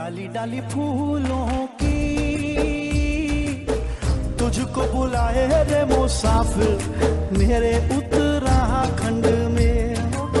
डाली डाली फूलों की तुझको बुलाए रे मुसाफिर मेरे उत्तराखंड में।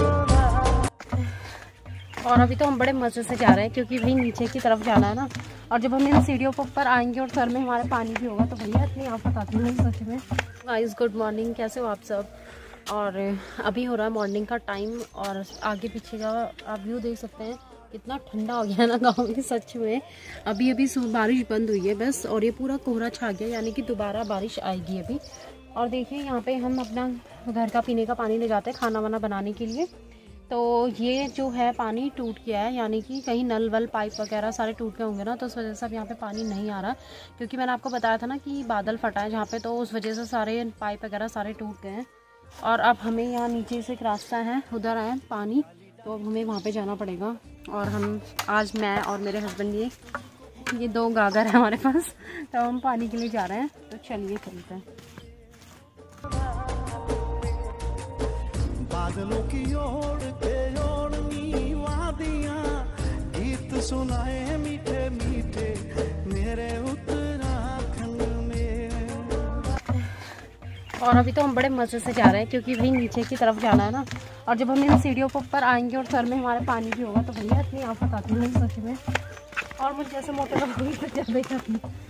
और अभी तो हम बड़े मजे से जा रहे हैं क्योंकि वही नीचे की तरफ जाना है ना। और जब हम इन सीढ़ियों पर ऊपर आएंगे और सर में हमारे पानी भी होगा तो भैया इतनी आफत आती है सच में। गाइस गुड मॉर्निंग, कैसे हो आप सब। और अभी हो रहा है मॉर्निंग का टाइम और आगे पीछे का आप व्यू देख सकते हैं। कितना ठंडा हो गया ना गाँव में सच में। अभी अभी बारिश बंद हुई है बस और ये पूरा कोहरा छा गया, यानी कि दोबारा बारिश आएगी अभी। और देखिए यहाँ पे हम अपना घर का पीने का पानी ले जाते हैं खाना वाना बनाने के लिए। तो ये जो है पानी टूट गया है, यानी कि कहीं नल वल पाइप वगैरह सारे टूट गए होंगे ना, तो उस वजह से अब यहाँ पे पानी नहीं आ रहा। क्योंकि मैंने आपको बताया था ना कि बादल फटा है जहाँ पे, तो उस वजह से सारे पाइप वगैरह सारे टूट गए हैं। और अब हमें यहाँ नीचे से एक रास्ता है, उधर आया पानी, तो अब हमें वहाँ पे जाना पड़ेगा। और हम आज मैं और मेरे हस्बैंड ये 2 गागर है हमारे पास, तो हम पानी के लिए जा रहे हैं। तो चलिए चलते हैं। बादलों की ओर के ओढ़नी वादियां गीत सुनाए मीठे मीठे मेरे उत्तराखंड में। और अभी तो हम बड़े मजे से जा रहे हैं क्योंकि वही नीचे की तरफ जाना है ना। और जब हम इन सीढ़ियों पर ऊपर आएंगे और सर में हमारे पानी भी होगा तो भैया इतनी आफत आती है सच में। और मुझे जैसे मोटे लोगों की तो ज़्यादा ही आती है।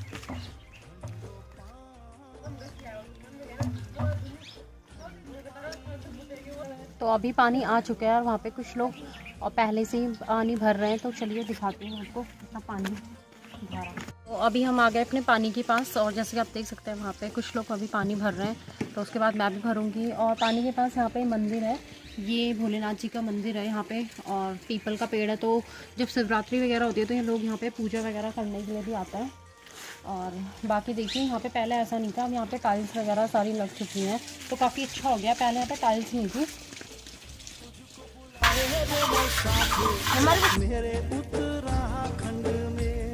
तो अभी पानी आ चुका है और वहाँ पे कुछ लोग और पहले से ही पानी भर रहे हैं। तो चलिए दिखाती हूँ आपको कितना पानी भरा। तो अभी हम आ गए अपने पानी के पास और जैसे कि आप देख सकते हैं वहाँ पे कुछ लोग अभी पानी भर रहे हैं। तो उसके बाद मैं भी भरूंगी। और पानी के पास यहाँ पे मंदिर है, ये भोलेनाथ जी का मंदिर है यहाँ पे, और पीपल का पेड़ है। तो जब शिवरात्रि वगैरह होती है तो ये लोग यहाँ पे पूजा वगैरह करने के लिए भी आता है। और बाकी देखिए यहाँ पे पहले ऐसा नहीं था, अब यहाँ पे टाइल्स वगैरह सारी लग चुकी हैं तो काफ़ी अच्छा हो गया। पहले यहाँ पे टाइल्स नहीं थी। मेरे उत्तराखंड में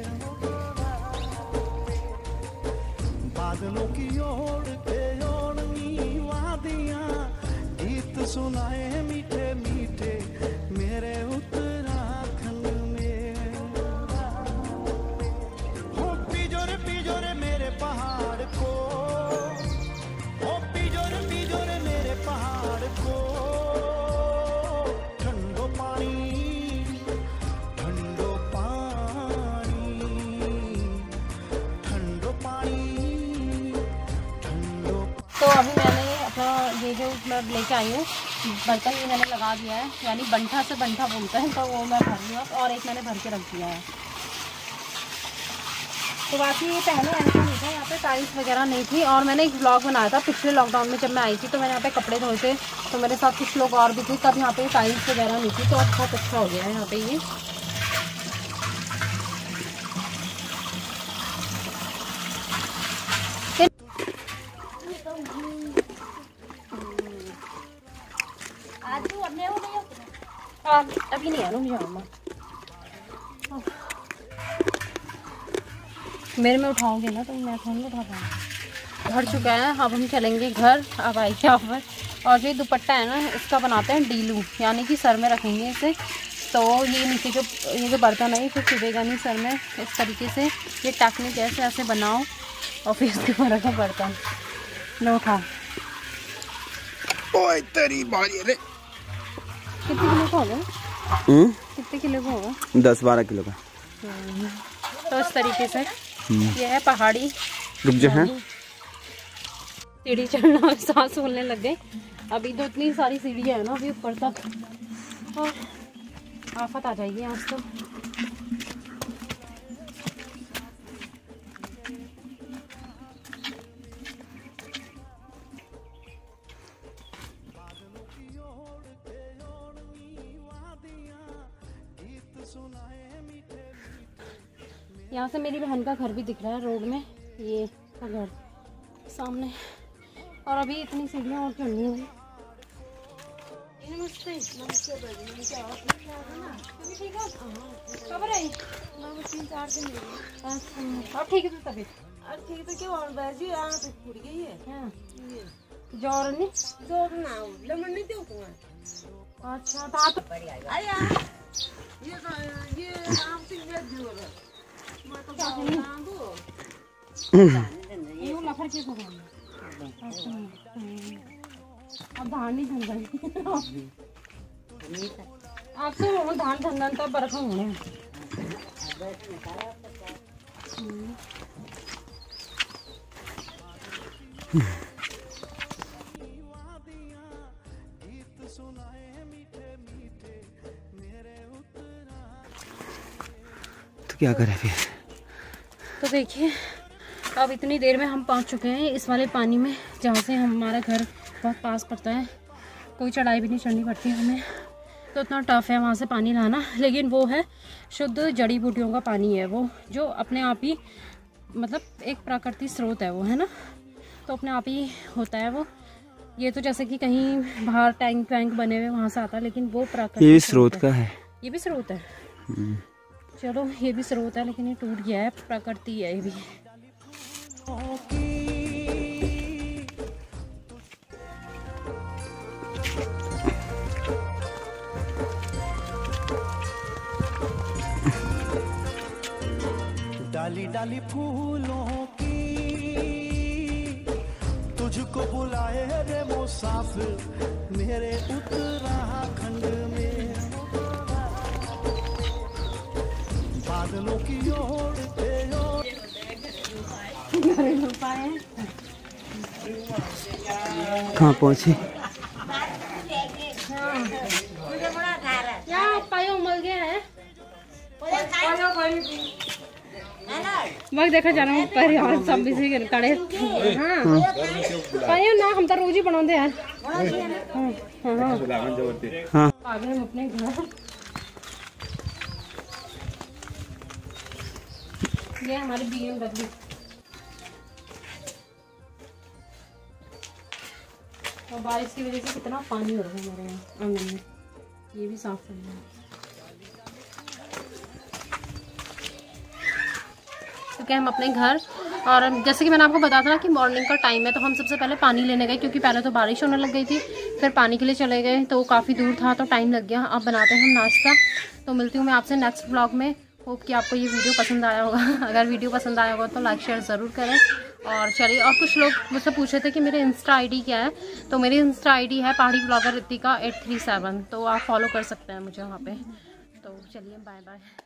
बादलों की ओर के ओढ़नी वादियां गीत सुनाए मीठे मीठे मेरे उत्तराखंड में। हो पिजोरे मेरे पहाड़ को, हो पिजोरे मेरे पहाड़ को ठंडो पानी ठंडो पानी ठंडो पानी ठंडो। तो अभी मैंने अपना ये जो मैं लेके आई हूँ बर्तन, ये मैंने लगा दिया है, यानी बंठा से बंठा बोलते हैं, तो वो मैं भर रही हूँ और एक मैंने भर के रख दिया है। तो बाकी ये पहले ऐसा नहीं था, यहाँ पे टाइल्स वगैरह नहीं थी। और मैंने एक व्लॉग बनाया था पिछले लॉकडाउन में जब मैं आई थी, तो मैंने यहाँ पे कपड़े धोए थे, तो मेरे साथ कुछ लोग और भी थे, तब यहाँ पे टाइल्स वगैरह नहीं थी। तो अब बहुत अच्छा हो गया है यहाँ पे ये। अभी नहीं है ना मेरे में उठाओगे ना तो मैं थोड़ी उठा पाऊँ। भर चुका है, अब हम चलेंगे घर। अब आई यहाँ पर। और जो दुपट्टा है ना इसका बनाते हैं डीलू, यानी कि सर में रखेंगे इसे। तो ये नीचे ये जो बर्तन है ये फिर चुभेगा नहीं सर में। इस तरीके से ये टेक्निक ऐसे ऐसे बनाओ और फिर इसके ऊपर रखो बर्तन। लो उठाओ। ओए तेरी बारी रे। कितने किलो का होगा? कितने किलो का होगा? 10-12 किलो का। तो इस तरीके से ये है पहाड़ी। रुक जा है सीढ़ी चढ़ना सांस फूलने लग गए। अभी तो इतनी सारी सीढ़ियाँ है ना अभी ऊपर तक, और आफत आ जाएगी आज तो। यहाँ से मेरी बहन का घर भी दिख रहा है रोड में, ये का घर सामने। और अभी इतनी सीढ़ियाँ और चढ़नी है। खबर है 3-4 दिन। अच्छा अब ठीक है तो तबीयत ठीक है तो क्या और वैसे यहाँ तो फूट गई है। हाँ जोर नहीं जोर ना लेमन नहीं दो अच्छा तो आप अब धान नहीं धन आप तो धान धन तो बरखा होने तो क्या करें फिर। तो देखिए अब इतनी देर में हम पहुंच चुके हैं इस वाले पानी में जहाँ से हमारा घर बहुत पास पड़ता है। कोई चढ़ाई भी नहीं चढ़नी पड़ती हमें, तो इतना टफ है वहाँ से पानी लाना। लेकिन वो है शुद्ध जड़ी बूटियों का पानी है वो, जो अपने आप ही मतलब एक प्राकृतिक स्रोत है वो, है ना। तो अपने आप ही होता है वो। ये तो जैसे कि कहीं बाहर टैंक वैंक बने हुए वहाँ से आता है, लेकिन वो प्राकृतिक ये स्रोत का है। ये भी स्रोत है। चलो ये भी स्रोत है, लेकिन ये टूट गया है, प्रकृति है ये भी। डाली डाली फूलों की तुझको बुलाए रे मुसाफिर मेरे उत्तराखंड में, बादलों की ओर कहाँ पहुँचे? क्या पायो मल गया है वक्त देखा जाना ऊपर और सब भी कड़े। हाँ पायो ना हम तो रोज ही बनाते यार। हाँ आ गए हम अपने घर। ये हमारी BMW और बारिश की वजह से कितना पानी हो रहा है हमारे यहाँ आंगन में, ये भी साफ करना है। तो क्या हम अपने घर, और जैसे कि मैंने आपको बताया था ना कि मॉर्निंग का टाइम है, तो हम सबसे पहले पानी लेने गए क्योंकि पहले तो बारिश होने लग गई थी। फिर पानी के लिए चले गए तो काफ़ी दूर था तो टाइम लग गया। अब बनाते हैं हम नाश्ता। तो मिलती हूँ मैं आपसे नेक्स्ट ब्लॉग में। होप कि आपको ये वीडियो पसंद आया होगा। अगर वीडियो पसंद आया होगा तो लाइक शेयर ज़रूर करें। और चलिए, और कुछ लोग मुझसे पूछे थे कि मेरे इंस्टा ID क्या है, तो मेरी इंस्टा ID है पहाड़ी ब्लॉगर रितिका 837, तो आप फॉलो कर सकते हैं मुझे वहाँ पे। तो चलिए बाय बाय।